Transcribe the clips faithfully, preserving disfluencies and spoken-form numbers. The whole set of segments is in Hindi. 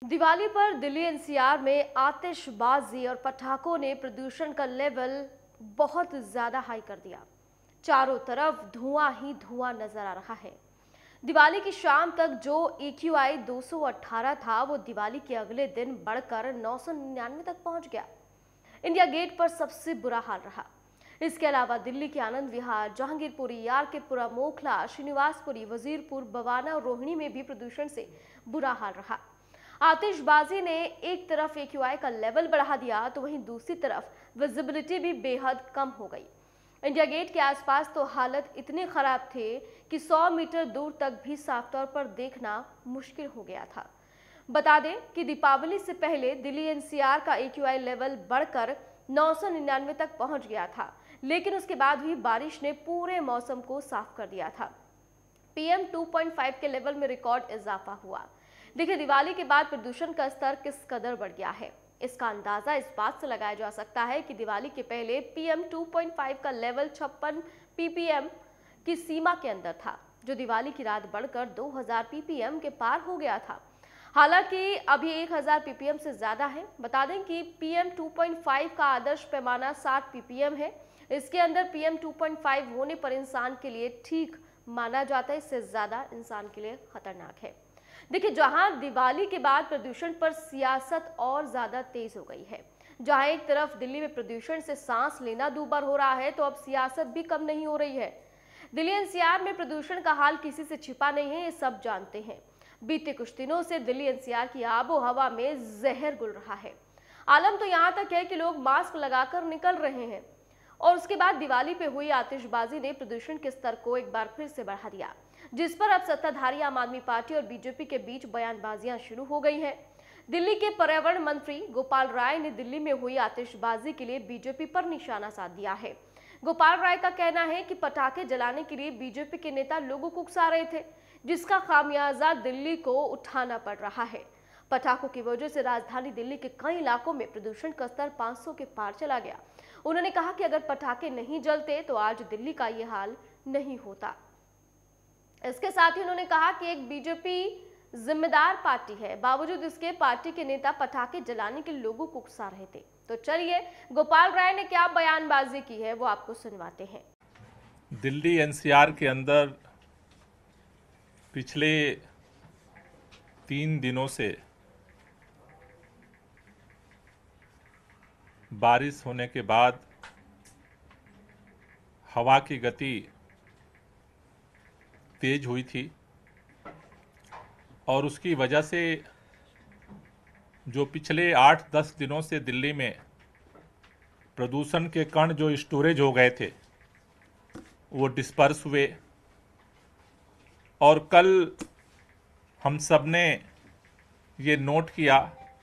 दिवाली पर दिल्ली एनसीआर में आतिशबाजी और पटाखों ने प्रदूषण का लेवल बहुत ज्यादा हाई कर दिया। चारों तरफ धुआं ही धुआं नजर आ रहा है। दिवाली की शाम तक जो ए क्यू आई दो सौ अठारह था वो दिवाली के अगले दिन बढ़कर नौ सौ निन्यानवे तक पहुंच गया। इंडिया गेट पर सबसे बुरा हाल रहा। इसके अलावा दिल्ली के आनंद विहार, जहांगीरपुरी, आर के पुरा, मोखला, श्रीनिवासपुरी, वजीरपुर, बवाना और रोहिणी में भी प्रदूषण से बुरा हाल रहा। आतिशबाजी ने एक तरफ ए क्यू आई का लेवल बढ़ा दिया तो वहीं दूसरी तरफ विजिबिलिटी भी बेहद कम हो गई। इंडिया गेट के आसपास तो हालत इतने खराब थे कि सौ मीटर दूर तक भी साफ तौर पर देखना मुश्किल हो गया था। बता दें कि दीपावली से पहले दिल्ली एन सी आर का ए क्यू आई लेवल बढ़कर नौ सौ निन्यानवे तक पहुंच गया था, लेकिन उसके बाद हुई बारिश ने पूरे मौसम को साफ कर दिया था। P M two point five के लेवल में रिकॉर्ड इजाफा हुआ। देखिए, दिवाली के बाद प्रदूषण का स्तर किस कदर बढ़ गया है, इसका अंदाजा इस बात से लगाया जा सकता है कि दिवाली के पहले P M two point five का लेवल छप्पन पी पी एम की सीमा के अंदर था, जो दिवाली की रात बढ़कर दो हज़ार पी पी एम के पार हो गया था। हालांकि अभी एक हज़ार पी पी एम से ज्यादा है। बता दें कि P M two point five का आदर्श पैमाना साठ पी पी एम है। इसके अंदर P M two point five होने पर इंसान के लिए ठीक माना जाता है, इससे ज्यादा इंसान के लिए खतरनाक है। देखिए, जहां दिवाली के बाद प्रदूषण पर सियासत और ज्यादा तेज हो गई है, जहां एक तरफ दिल्ली में प्रदूषण से सांस लेना दूभर हो रहा है, तो अब सियासत भी कम नहीं हो रही है। दिल्ली एन सी आर में प्रदूषण का हाल किसी से छिपा नहीं है, ये सब जानते हैं। बीते कुछ दिनों से दिल्ली एन सी आर की आबो हवा में जहर घुल रहा है। आलम तो यहां तक है कि लोग मास्क लगाकर निकल रहे हैं। और उसके बाद दिवाली पे हुई आतिशबाजी ने प्रदूषण के स्तर को एक बार फिर से बढ़ा दिया, जिस पर अब सत्ताधारी आम आदमी पार्टी और बीजेपी के बीच बयानबाजियां शुरू हो गई हैं। दिल्ली के पर्यावरण मंत्री गोपाल राय ने दिल्ली में हुई आतिशबाजी के लिए बीजेपी पर निशाना साध दिया है। गोपाल राय का कहना है कि पटाखे जलाने के लिए बीजेपी के नेता लोगों को उकसा रहे थे, जिसका खामियाजा दिल्ली को उठाना पड़ रहा है। पटाखों की वजह से राजधानी दिल्ली के कई इलाकों में प्रदूषण का स्तर पाँच सौ के पार चला गया। उन्होंने कहा कि अगर पटाखे नहीं जलते तो आज दिल्ली का ये हाल नहीं होता। इसके साथ ही उन्होंने कहा कि एक बीजेपी जिम्मेदार पार्टी है, बावजूद इसके पार्टी के नेता पटाखे जलाने के लोगों को उकसा रहे थे। तो चलिए, गोपाल राय ने क्या बयानबाजी की है वो आपको सुनवाते हैं। दिल्ली एन सी आर के अंदर पिछले तीन दिनों से बारिश होने के बाद हवा की गति तेज हुई थी और उसकी वजह से जो पिछले आठ दस दिनों से दिल्ली में प्रदूषण के कण जो स्टोरेज हो गए थे वो डिस्पर्स हुए। और कल हम सब ने ये नोट किया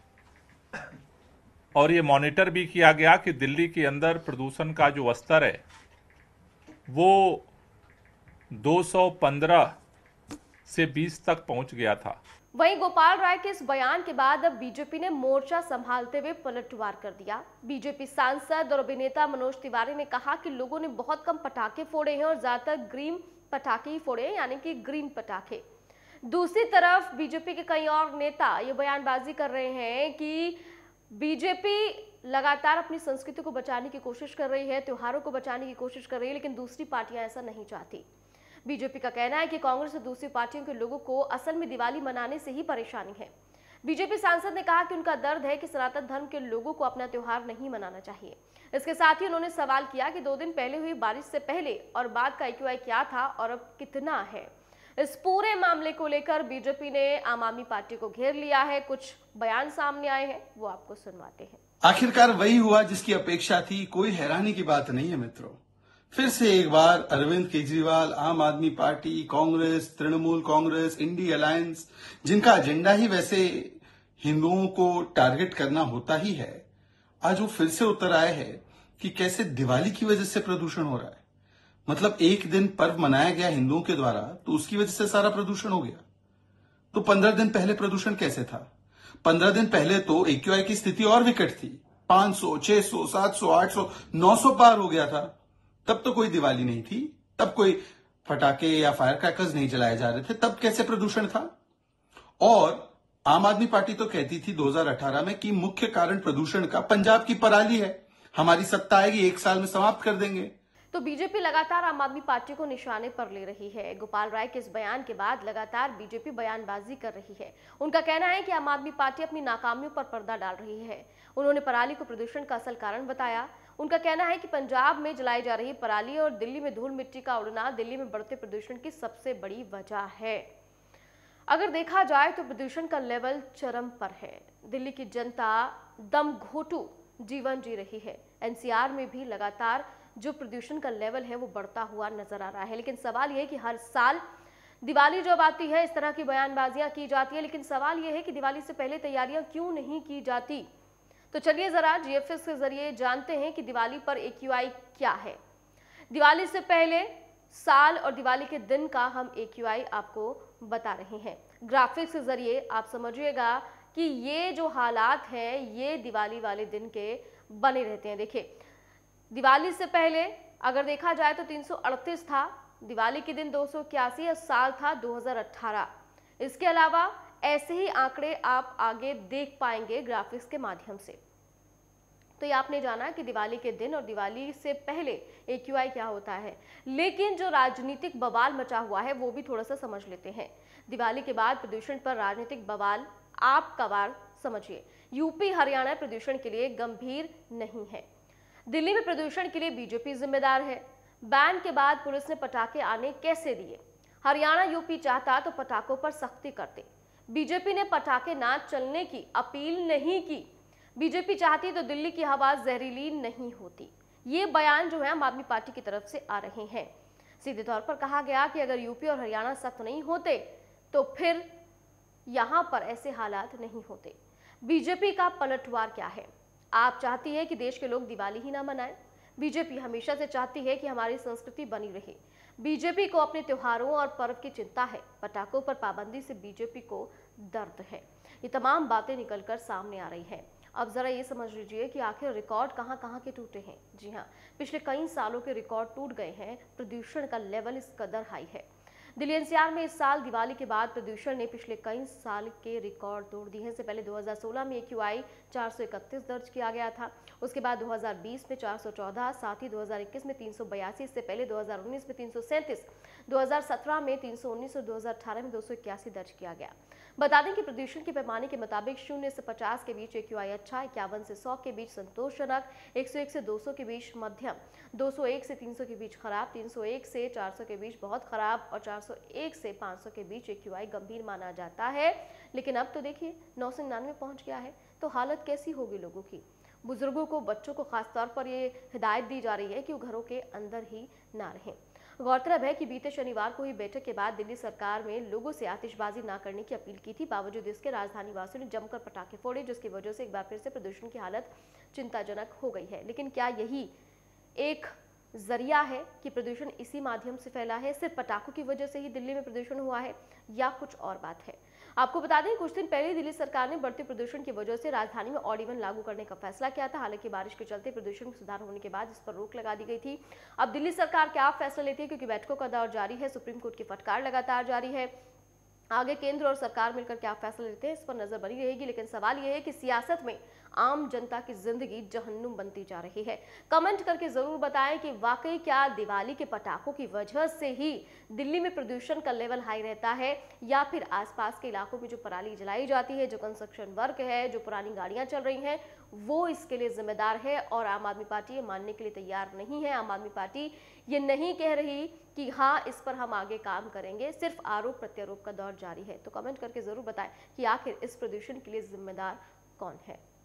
और ये मॉनिटर भी किया गया कि दिल्ली के अंदर प्रदूषण का जो स्तर है वो दो सौ पंद्रह से बीस तक पहुंच गया था। वहीं गोपाल राय के इस बयान के बाद अब बीजेपी ने मोर्चा संभालते हुए पलटवार कर दिया। बीजेपी सांसद और अभिनेता मनोज तिवारी ने कहा कि लोगों ने बहुत कम पटाखे फोड़े हैं और ज्यादातर ग्रीन पटाखे ही फोड़े हैं, यानी कि ग्रीन पटाखे। दूसरी तरफ बीजेपी के कई और नेता ये बयानबाजी कर रहे हैं कि बीजेपी लगातार अपनी संस्कृति को बचाने की कोशिश कर रही है, त्योहारों को बचाने की कोशिश कर रही है, लेकिन दूसरी पार्टियां ऐसा नहीं चाहती। बीजेपी का कहना है कि कांग्रेस और दूसरी पार्टियों के लोगों को असल में दिवाली मनाने से ही परेशानी है। बीजेपी सांसद ने कहा कि उनका दर्द है कि सनातन धर्म के लोगों को अपना त्योहार नहीं मनाना चाहिए। इसके साथ ही उन्होंने सवाल किया कि दो दिन पहले हुई बारिश से पहले और बाद का ए क्यू आई क्या था और अब कितना है। इस पूरे मामले को लेकर बीजेपी ने आम आदमी पार्टी को घेर लिया है। कुछ बयान सामने आए हैं, वो आपको सुनवाते हैं। आखिरकार वही हुआ जिसकी अपेक्षा थी। कोई हैरानी की बात नहीं है मित्रों। फिर से एक बार Arvind Kejriwal, Aam Aadmi Party, Congress, Trinamool Congress, INDI alliance, जिनका एजेंडा ही वैसे हिंदुओं को टारगेट करना होता ही है, आज वो फिर से उतर आए हैं कि कैसे दिवाली की वजह से प्रदूषण हो रहा है। मतलब एक दिन पर्व मनाया गया हिंदुओं के द्वारा तो उसकी वजह से सारा प्रदूषण हो गया। तो पंद्रह दिन पहले प्रदूषण कैसे था? पंद्रह दिन पहले तो ए क्यू आई की स्थिति और विकट थी। पांच सौ, छह सौ, सात सौ, आठ सौ, नौ सौ पार हो गया था। तब तो कोई दिवाली नहीं थी, तब कोई फटाके या फायर क्रैकर्स नहीं जलाए जा रहे थे, तब कैसे प्रदूषण था? और आम आदमी पार्टी तो कहती थी दो हज़ार अठारह में कि मुख्य कारण प्रदूषण का पंजाब की पराली है, हमारी सत्ता आएगी एक साल में समाप्त कर देंगे। तो बीजेपी लगातार आम आदमी पार्टी को निशाने पर ले रही है। गोपाल राय के इस बयान के बाद लगातार बीजेपी बयानबाजी कर रही है। उनका कहना है कि आम आदमी पार्टी अपनी नाकामियों पर पर्दा डाल रही है। उन्होंने पराली को प्रदूषण का असल कारण बताया। उनका कहना है कि पंजाब में जलाई जा रही पराली और दिल्ली में धूल मिट्टी का उड़ना दिल्ली में बढ़ते प्रदूषण की सबसे बड़ी वजह है। अगर देखा जाए तो प्रदूषण का लेवल चरम पर है। दिल्ली की जनता दम घोटू जीवन जी रही है। एनसीआर में भी लगातार जो प्रदूषण का लेवल है वो बढ़ता हुआ नजर आ रहा है। लेकिन सवाल यह है कि हर साल दिवाली जब आती है इस तरह की बयानबाजियां की जाती है, लेकिन सवाल यह है कि दिवाली से पहले तैयारियां क्यों नहीं की जाती। तो चलिए जरा जीएफएस के जरिए जानते हैं कि दिवाली पर एक्यूआई क्या है। दिवाली से पहले साल और दिवाली के दिन का हम एक्यूआई आपको बता रहे हैं। ग्राफिक्स के जरिए आप समझिएगा कि ये जो हालात हैं ये दिवाली वाले दिन के बने रहते हैं। देखिए, दिवाली से पहले अगर देखा जाए तो तीन सौ अड़तीस था, दिवाली के दिन दो सौ इक्यासी और साल था दो हज़ार अठारह। इसके अलावा ऐसे ही आंकड़े आप आगे देख पाएंगे ग्राफिक्स के माध्यम से। तो ये आपने जाना कि दिवाली के दिन और दिवाली से पहले एक्यूआई क्या होता है, लेकिन जो राजनीतिक बवाल मचा हुआ है वो भी थोड़ा सा समझ लेते हैं। दिवाली के बाद प्रदूषण पर राजनीतिक बवाल आप कवार समझिए। यूपी हरियाणा प्रदूषण के लिए गंभीर नहीं है। दिल्ली में प्रदूषण के लिए बीजेपी जिम्मेदार है। बैन के बाद पुलिस ने पटाखे आने कैसे दिए। हरियाणा यूपी चाहता तो पटाखों पर सख्ती करते। बीजेपी ने पटाखे ना चलने की अपील नहीं की। बीजेपी चाहती तो दिल्ली की हवा जहरीली नहीं होती। ये बयान जो है आम आदमी पार्टी की तरफ से आ रहे हैं। सीधे तौर पर कहा गया कि अगर यूपी और हरियाणा सख्त नहीं होते तो फिर यहां पर ऐसे हालात नहीं होते। बीजेपी का पलटवार क्या है? आप चाहती है कि देश के लोग दिवाली ही ना मनाएं। बीजेपी हमेशा से चाहती है कि हमारी संस्कृति बनी रहे। बीजेपी को अपने त्योहारों और पर्व की चिंता है। पटाखों पर पाबंदी से बीजेपी को दर्द है। ये तमाम बातें निकलकर सामने आ रही हैं। अब जरा ये समझ लीजिए कि आखिर रिकॉर्ड कहां कहां के टूटे हैं। जी हां, पिछले कई सालों के रिकॉर्ड टूट गए हैं। प्रदूषण का लेवल इस कदर हाई है। दिल्ली एनसीआर में इस साल दिवाली के बाद प्रदूषण ने पिछले कई साल के रिकॉर्ड तोड़ दिए हैं। इससे पहले दो हज़ार सोलह में एक्यूआई चार सौ इकतीस दर्ज किया गया था। उसके बाद दो हज़ार बीस में चार सौ चौदह, साथ ही दो हज़ार इक्कीस में तीन सौ बयासी, इससे पहले दो हज़ार उन्नीस में तीन सौ सैंतीस, दो हज़ार सत्रह में तीन सौ उन्नीस और दो हज़ार अठारह में दो सौ इक्यासी दर्ज किया गया। बता दें कि प्रदूषण के पैमाने के मुताबिक शून्य से पचास के बीच एक्यूआई अच्छा, इक्यावन से सौ के बीच संतोषजनक, एक सौ एक से दो सौ के बीच मध्यम, दो सौ एक से तीन सौ के बीच खराब, तीन सौ एक से चार सौ के बीच बहुत खराब और चार सौ एक से पाँच सौ के बीच एक्यूआई गंभीर माना जाता है। लेकिन अब तो देखिए नौ सौ निन्यानवे पहुंच गया है। तो हालत कैसी होगी लोगों की? बुजुर्गों को, बच्चों को खासतौर पर ये हिदायत दी जा रही है कि वो घरों के अंदर ही ना रहें। गौरतलब है कि बीते शनिवार को हुई बैठक के बाद दिल्ली सरकार में लोगों से आतिशबाजी ना करने की अपील की थी। बावजूद इसके राजधानी वासियों ने जमकर पटाखे फोड़े, जिसकी वजह से एक बार फिर से प्रदूषण की हालत चिंताजनक हो गई है। लेकिन क्या यही एक जरिया है कि प्रदूषण इसी माध्यम से फैला है? सिर्फ पटाखों की वजह से ही दिल्ली में प्रदूषण हुआ है या कुछ और बात है? आपको बता दें कुछ दिन पहले दिल्ली सरकार ने बढ़ते प्रदूषण की वजह से राजधानी में ऑड इवन लागू करने का फैसला किया था। हालांकि बारिश के चलते प्रदूषण में सुधार होने के बाद इस पर रोक लगा दी गई थी। अब दिल्ली सरकार क्या फैसला लेती है, क्योंकि बैठकों का दौर जारी है, सुप्रीम कोर्ट की फटकार लगातार जारी है। आगे केंद्र और सरकार मिलकर क्या फैसला लेते हैं इस पर नजर बनी रहेगी। लेकिन सवाल यह है कि सियासत में आम जनता की जिंदगी जहन्नुम बनती जा रही है। कमेंट करके जरूर बताएं कि वाकई क्या दिवाली के पटाखों की वजह से ही दिल्ली में प्रदूषण का लेवल हाई रहता है, या फिर आसपास के इलाकों में जो पराली जलाई जाती है, जो कंस्ट्रक्शन वर्क है, जो पुरानी गाड़ियां चल रही हैं, वो इसके लिए जिम्मेदार है। और आम आदमी पार्टी ये मानने के लिए तैयार नहीं है। आम आदमी पार्टी ये नहीं कह रही कि हाँ इस पर हम आगे काम करेंगे, सिर्फ आरोप प्रत्यारोप का दौर जारी है। तो कमेंट करके जरूर बताएं कि आखिर इस प्रदूषण के लिए जिम्मेदार कौन है।